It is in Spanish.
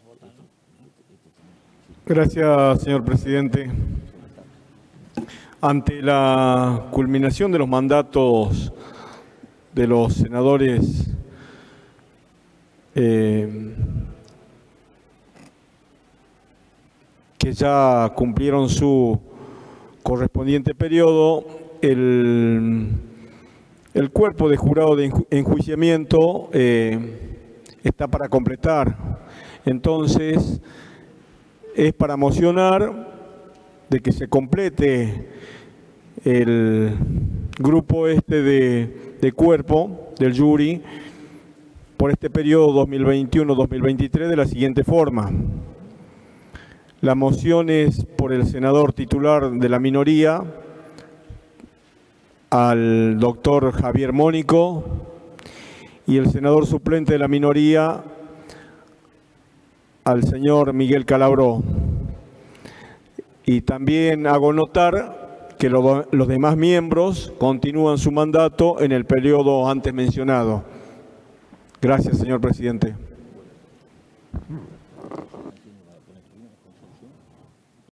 Gracias, señor presidente. Ante la culminación de los mandatos de los senadores que ya cumplieron su correspondiente periodo, el cuerpo de jurado de enjuiciamiento está para completar. Entonces, es para mocionar de que se complete el grupo de cuerpo del jury por este periodo 2021-2023 de la siguiente forma. La moción es por el senador titular de la minoría, al doctor Javier Mónico, y el senador suplente de la minoría, al señor Miguel Calabró. Y también hago notar que los demás miembros continúan su mandato en el periodo antes mencionado. Gracias, señor presidente.